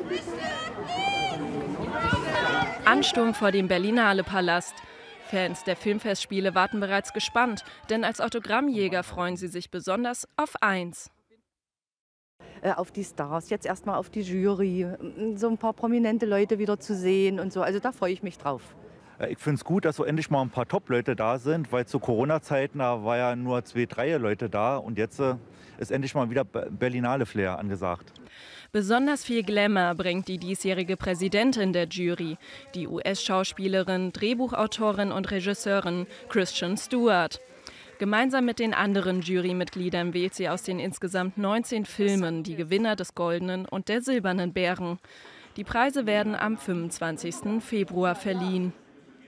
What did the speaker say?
Ansturm vor dem Berlinale Palast. Fans der Filmfestspiele warten bereits gespannt, denn als Autogrammjäger freuen sie sich besonders auf eins. Auf die Stars, jetzt erstmal auf die Jury, so ein paar prominente Leute wieder zu sehen und so. Also da freue ich mich drauf. Ich finde es gut, dass so endlich mal ein paar Top-Leute da sind, weil zu Corona-Zeiten da war ja nur 2, 3 Leute da und jetzt ist endlich mal wieder Berlinale-Flair angesagt. Besonders viel Glamour bringt die diesjährige Präsidentin der Jury, die US-Schauspielerin, Drehbuchautorin und Regisseurin Kristen Stewart. Gemeinsam mit den anderen Jurymitgliedern wählt sie aus den insgesamt 19 Filmen die Gewinner des Goldenen und der Silbernen Bären. Die Preise werden am 25. Februar verliehen.